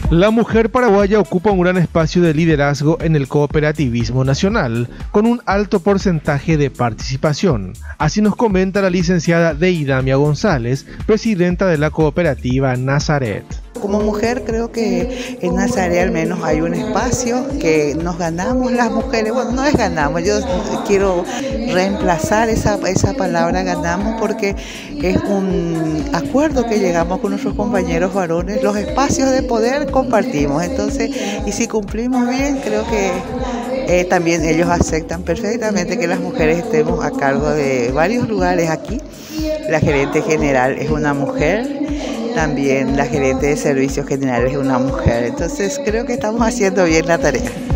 La mujer paraguaya ocupa un gran espacio de liderazgo en el cooperativismo nacional, con un alto porcentaje de participación. Así nos comenta la licenciada Deidamia González, presidenta de la cooperativa Nazaret. Como mujer creo que en Nazaret al menos hay un espacio que nos ganamos las mujeres. Bueno, no es ganamos, yo quiero reemplazar esa palabra ganamos porque es un acuerdo que llegamos con nuestros compañeros varones. Los espacios de poder compartimos, entonces, y si cumplimos bien, creo que también ellos aceptan perfectamente que las mujeres estemos a cargo de varios lugares aquí. La gerente general es una mujer. También la gerente de servicios generales es una mujer, entonces creo que estamos haciendo bien la tarea.